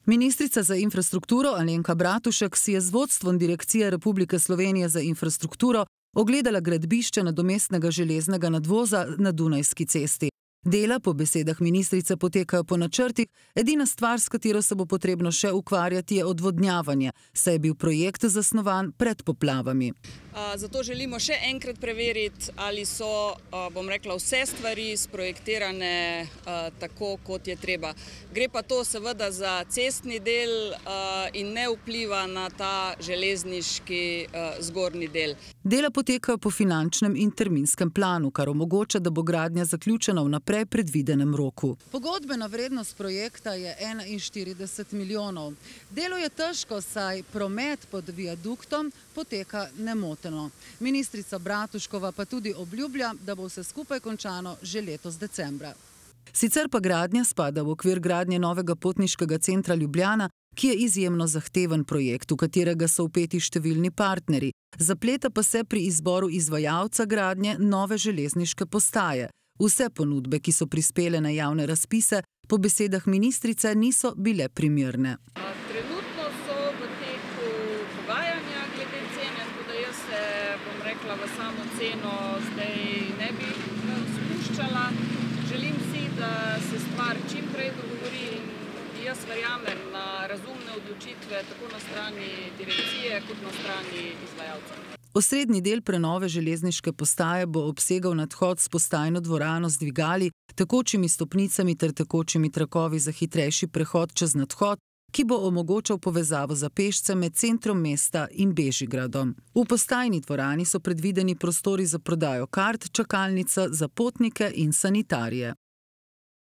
Ministrica za infrastrukturo Alenka Bratušek si je z vodstvom Direkcije Republike Slovenije za infrastrukturo ogledala gradbišče nadomestnega železnega nadvoza na Dunajski cesti. Dela po besedah ministrice potekajo po načrtih, edina stvar, s katero se bo potrebno še ukvarjati, je odvodnjavanje, saj je bil projekt zasnovan pred poplavami. Zato želimo še enkrat preveriti, ali so, vse stvari sprojektirane tako, kot je treba. Gre pa to seveda za cestni del in ne vpliva na ta železniški zgornji del. Dela potekajo po finančnem in terminskem planu, kar omogoča, da bo gradnja zaključena vnaprej predvidenem roku. Pogodbena vrednost projekta je 41 milijonov. Delo je težko, saj promet pod viaduktom poteka nemoteno. Ministrica Bratuškova pa tudi obljublja, da bo vse skupaj končano že letos decembra. Sicer pa gradnja spada v okvir gradnje novega potniškega centra Ljubljana, ki je izjemno zahteven projekt, v katerega so vpeti številni partnerji. Zapleta pa se pri izboru izvajalca gradnje nove železniške postaje. Vse ponudbe, ki so prispele na javne razpise, po besedah ministrice niso bile primerne. Trenutno so v teku pogajanja glede cene, tako da jaz se, v samo ceno zdaj ne bi spuščala. Želim si, da se stvar čim prej dogovori in jaz verjamem na razumne odločitve tako na strani direkcije kot na strani izvajalcev. Osrednji del prenove železniške postaje bo obsegal nadhod s postajno dvorano z dvigali, tekočimi stopnicami ter tekočimi trakovi za hitrejši prehod čez nadhod, ki bo omogočal povezavo za pešce med centrom mesta in Bežigradom. V postajni dvorani so predvideni prostori za prodajo kart, čakalnica za potnike in sanitarije.